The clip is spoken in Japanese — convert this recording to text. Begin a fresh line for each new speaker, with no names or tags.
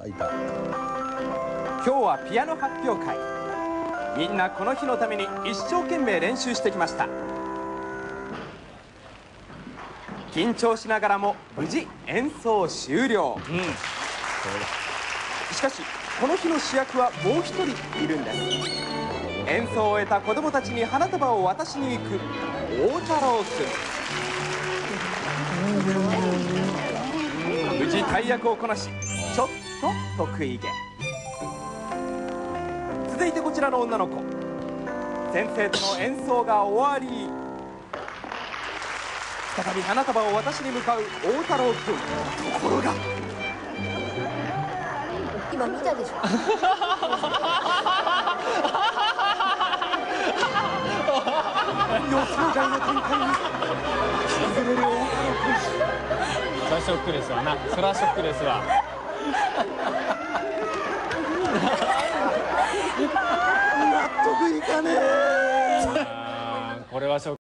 いた。
今日はピアノ発表会。みんなこの日のために一生懸命練習してきました。緊張しながらも無事演奏終了。しかしこの日の主役はもう一人いるんです。演奏を終えた子供たちに花束を渡しに行く大太郎くん。無事大役をこなし、ちょっと得意げ。続いてこちらの女の子、先生との演奏が終わり、再び花束を渡しに向かう大太郎くん。ところが
今見たでしょ。
予想外の展開に崩れる大太郎くん。
そりゃショックですわな。そりゃショックですわ。
納得いかねえ。
これはショック。